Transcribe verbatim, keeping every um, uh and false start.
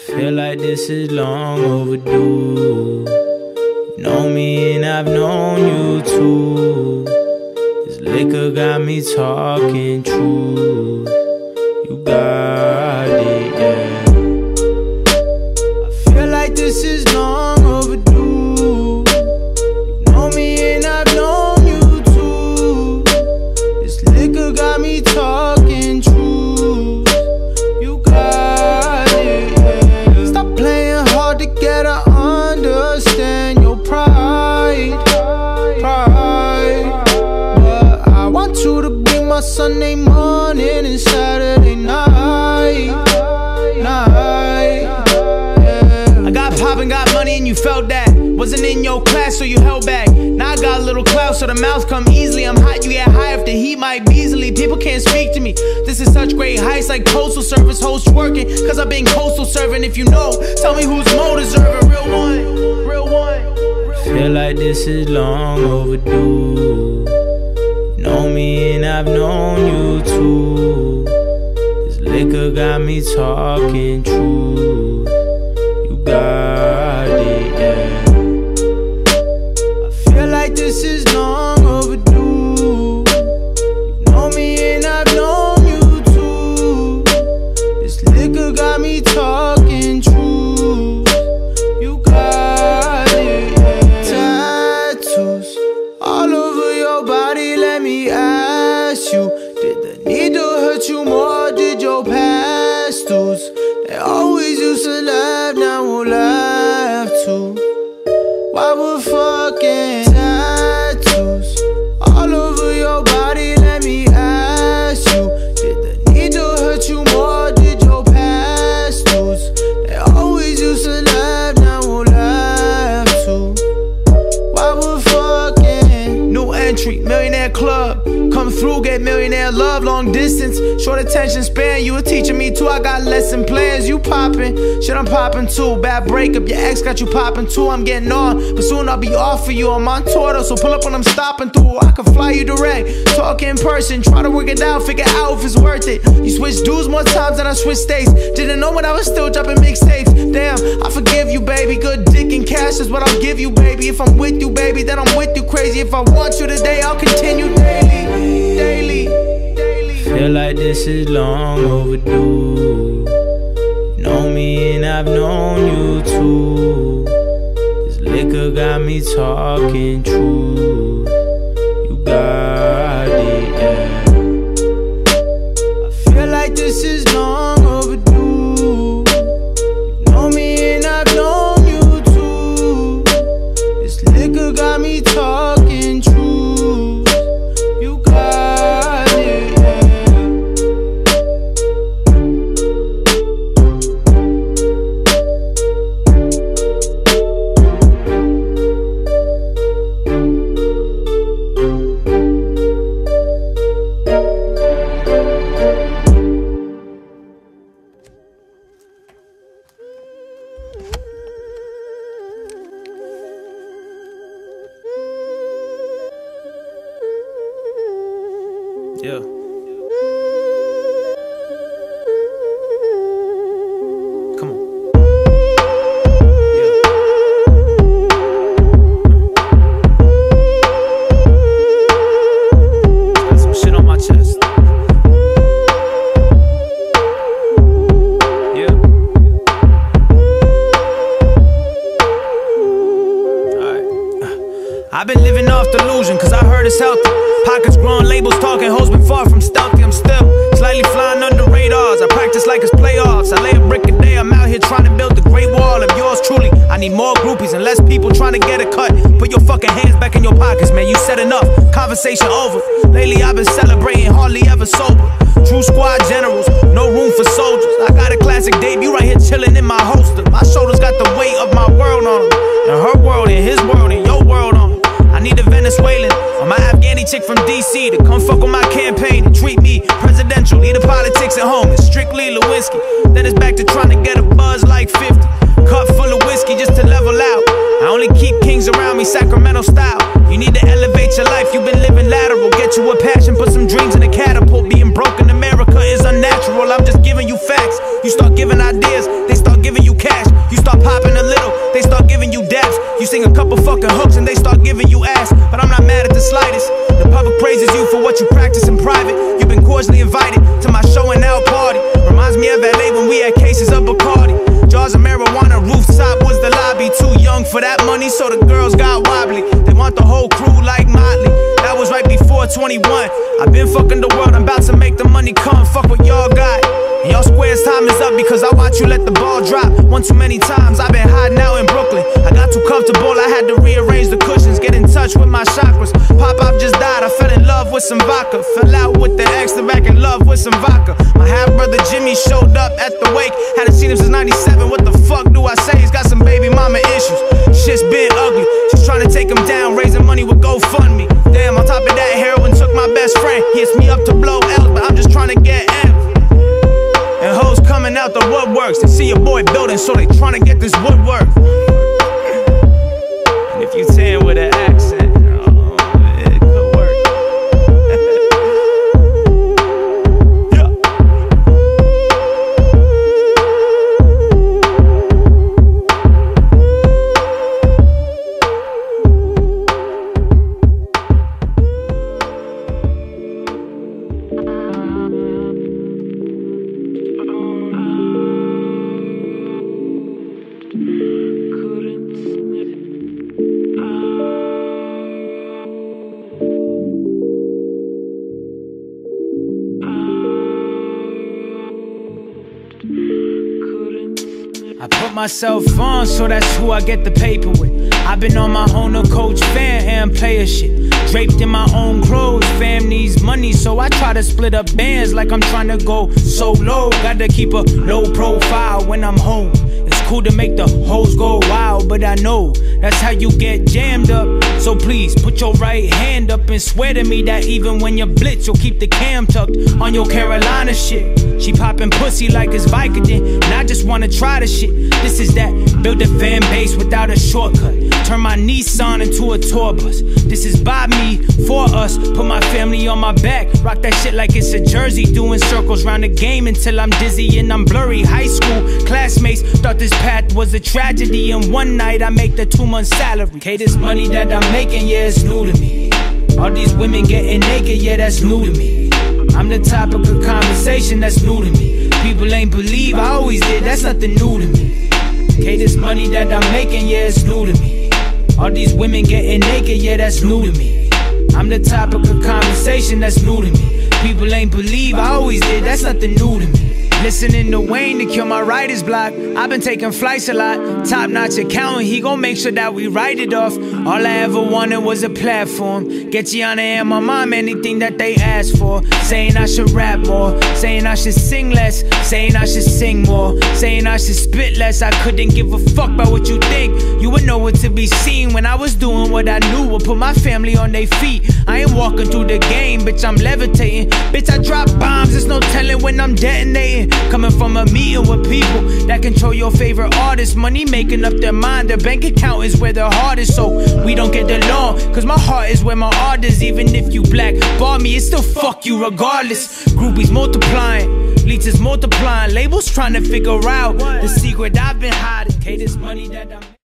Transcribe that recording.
Feel like this is long overdue. You know me and I've known you too. This liquor got me talking truth. You got it, yeah. I feel like this is long overdue. You know me and I've known you too. This liquor got me talking truth. You got it, yeah. Stop playing hard to get to understand your pride, pride. But I want you to be my Sunday morning and Saturday night, night, yeah. I got poppin', got money and you felt that. Wasn't in your class so you held back. Now I got a little clout so the mouth come easily. I'm hot, you get high if the heat might be easily. People can't speak to me. This is such great heights like postal service hosts twerking. Cause I've been coastal serving. If you know, tell me who's more deserving. Real one, real one. Feel like this is long overdue. You know me and I've known you too. This liquor got me talking truth. You got it, yeah. Feel like this is long overdue. You know me and I've known you too. This liquor got me talking truth. You got it, yeah. Tattoos all over your body, let me ask you. Did the needle hurt you more, or did your past dues? They always used to laugh, now won't laugh too. Why we're fucking tattoos all over your body, let me ask you. Did the needle hurt you more, or did your past dues? They always used to laugh, now won't laugh too. Why we're fucking. New entry, millionaire club. Come through, get millionaire love. Long distance, short attention span. You were teaching me too, I got lesson plans. You poppin', shit I'm poppin' too. Bad breakup, your ex got you poppin' too. I'm getting on, but soon I'll be off for you. I'm on tour though, so pull up when I'm stopping through. I can fly you direct, talk in person. Try to work it out, figure out if it's worth it. You switch dudes more times than I switch states. Didn't know when I was still dropping mixtapes. Damn, I forgive you, baby. Good dick and cash is what I'll give you, baby. If I'm with you, baby, then I'm with you crazy. If I want you today, I'll continue daily, daily, daily. Feel like this is long overdue. You know me and I've known you too. This liquor got me talking truth. You got it, yeah. I feel like this is long overdue. You know me and I've known you too. This liquor got me talking truth. You got it, yeah. Yeah. Come on. Yeah. Got some shit on my chest. Yeah. Alright. I've been living off delusion, cause I heard it's healthy. Pockets growing, labels talking, hoes been far from stealthy. I'm still slightly flying under radars. I practice like it's playoffs. I lay a brick a day, I'm out here trying to build the great wall of yours truly. I need more groupies and less people trying to get a cut. Put your fucking hands back in your pockets, man, you said enough. Conversation over. Lately I've been celebrating, hardly ever sober. True squad generals, no room for soldiers. I got a classic debut right here chilling in my holster. My shoulders got the weight of my world on them, and her world and his world and your world on them. I need a Venezuelan or my Afghani chick from D C to come fuck with my campaign and treat me presidential. Leave the politics at home, it's strictly Lewinsky. Then it's back to trying to get a buzz like fifty. Cup full of whiskey just to level out. I only keep kings around me, Sacramento style. You need to elevate your life, you've been living lateral. Get you a passion, put some dreams in a catapult. Being broke in America is unnatural, I'm just giving you facts. You start giving ideas, they start giving you a couple fucking hooks and they start giving you ass. But I'm not mad at the slightest. The public praises you for what you practice in private. You've been cordially invited to my show and out party. Reminds me of L A when we had cases of Bacardi. Jars of marijuana, rooftop was the lobby. Too young for that money, so the girls got wobbly. They want the whole crew like Motley. That was right before twenty-one. I've been fucking the world, I'm about to make the money come. Fuck what y'all got. And y'all squares time is up because I watch you let the ball drop. One too many times, I've been hiding out in Brooklyn. I got too comfortable, I had to rearrange the cushions. Get in touch with my chakras. Pop-Pop just died, I fell in love with some vodka. Fell out with the ex, then back in love with some vodka. My half-brother Jimmy showed up at the wake. Hadn't seen him since ninety-seven, what the fuck do I say? He's got some baby mama issues. Shit's been ugly, she's trying to take him down. Raising money with GoFundMe. Damn, on top of that, heroin took my best friend. He hits me up to blow L's, but I'm just trying to get M's. And hoes coming out the woodworks. They see your boy building, so they trying to get this woodwork. And if you tan with an accent, oh, it could work. I put myself on, so that's who I get the paper with. I've been on my own, a coach, fan, and player shit. Draped in my own clothes, fam needs money, so I try to split up bands like I'm trying to go solo. Gotta keep a low profile when I'm home. It's cool to make the hoes go wild, but I know that's how you get jammed up. So please, put your right hand up and swear to me that even when you blitz, you'll keep the cam tucked on your Carolina shit. She poppin' pussy like it's Vicodin, and I just wanna try the shit. This is that, build a fan base without a shortcut. Turn my Nissan into a tour bus. This is by me, for us. Put my family on my back, rock that shit like it's a jersey. Doing circles round the game until I'm dizzy and I'm blurry. High school classmates thought this path was a tragedy, and one night I make the two month salary. Okay, this money that I'm making, yeah, it's new to me. All these women getting naked, yeah, that's new to me. I'm the topic of conversation, that's new to me. People ain't believe, I always did, that's nothing new to me. Okay, this money that I'm making, yeah, it's new to me. All these women getting naked, yeah, that's new to me. I'm the topic of conversation, that's new to me. People ain't believe, I always did, that's nothing new to me. Listening to Wayne to kill my writer's block. I've been taking flights a lot. Top-notch accountant, he gon' make sure that we write it off. All I ever wanted was a platform. Get Gianna and my mom anything that they ask for. Saying I should rap more, saying I should sing less, saying I should sing more, saying I should spit less. I couldn't give a fuck about what you think. You would know what to be seen when I was doing what I knew would put my family on their feet. I ain't walking through the game, bitch, I'm levitating. Bitch, I drop bombs, there's no telling when I'm detonating. Coming from a meeting with people that control your favorite artist. Money making up their mind, their bank account is where their heart is. So we don't get along, cause my heart is where my art is. Even if you black bar me, it's still fuck you regardless. Groupies multiplying, leeches multiplying, labels trying to figure out the secret I've been hiding. Okay, this money that I'm